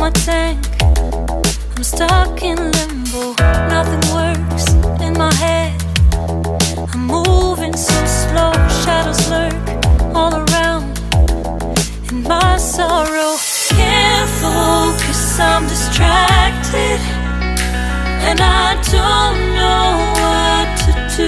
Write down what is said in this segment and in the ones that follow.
my tank. I'm stuck in limbo, nothing works in my head. I'm moving so slow, shadows lurk all around. In my sorrow, can't focus, I'm distracted, and I don't know what to do.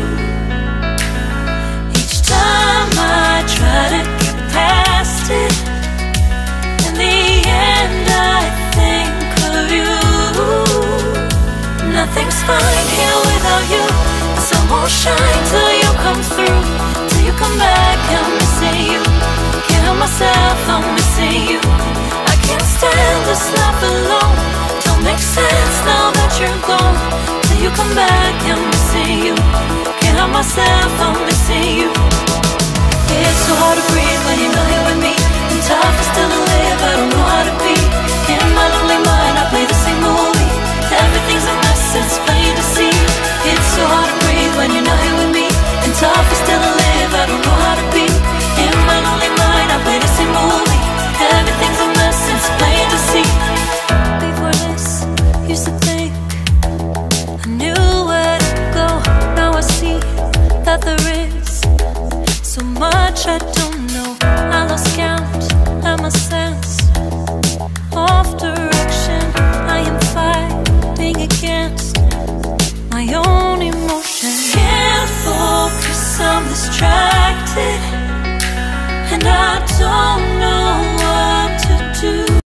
Each time I try to get past it, in the end I think of you. Nothing's fine here without you. The sun won't shine till you come through, till you come back. I'm missing you, can't help myself, I'm missing you. I can't stand this life alone, don't make sense now that you're gone. Till you come back, I'm missing you, can't help myself, I'm missing you. It's so hard to breathe when you're not here with me, and tough is still to live, I don't know how to be. In my lonely mind I play the same movie, everything's a mess, it's plain to see. It's so hard to breathe when you're not here with me, and tough is still to live, I don't know how to be. In my lonely mind I play the same movie, everything's a mess, it's plain to see. Before this, used to think I knew where to go. Now I see that there is so much I don't know. I lost count and my sense of direction. I am fighting against my own emotion. Can't focus, I'm distracted, and I don't know what to do.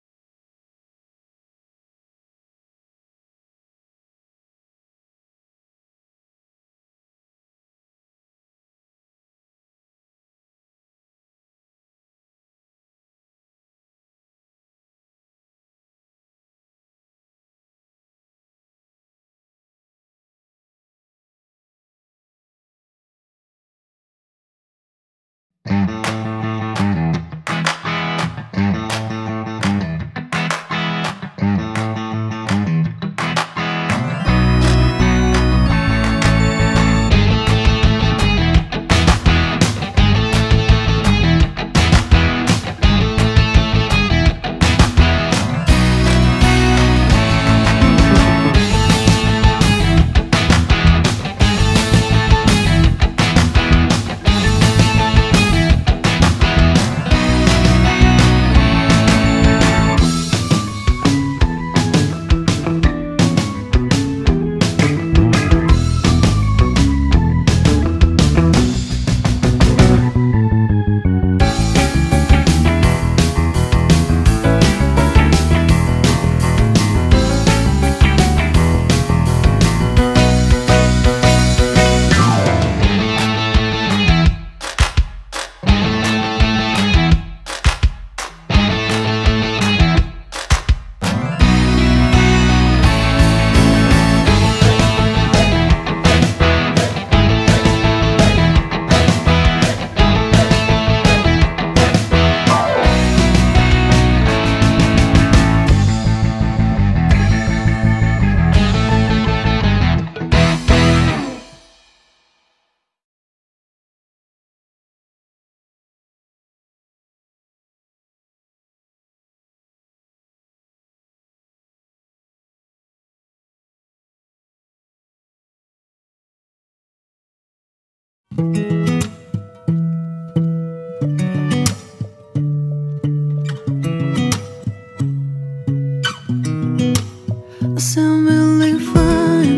I sound really fine,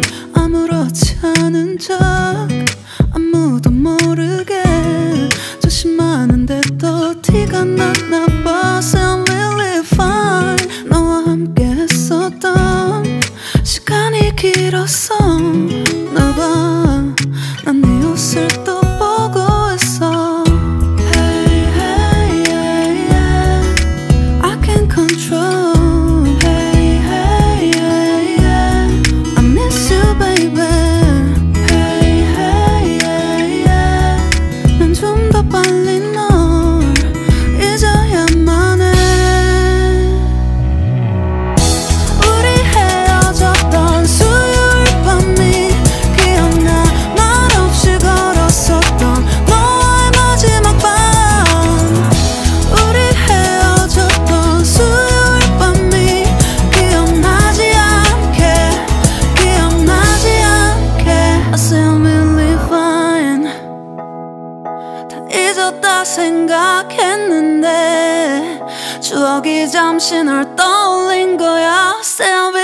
아무렇지 않은 척 아무도 모르게 조심하는데 또 티가 났나 봐. Sound really fine, 너와 함께 했었던 시간이 길었어 나 봐. 난 네 옷을 또 보고 있어. Hey, hey, yeah, yeah. I can't control. Hey, hey, yeah, yeah. I miss you, baby. Hey, hey, yeah, yeah. 난 좀 더 빨리 널 잊어야 추억이 잠시 널 떠올린 거야. Say I'll be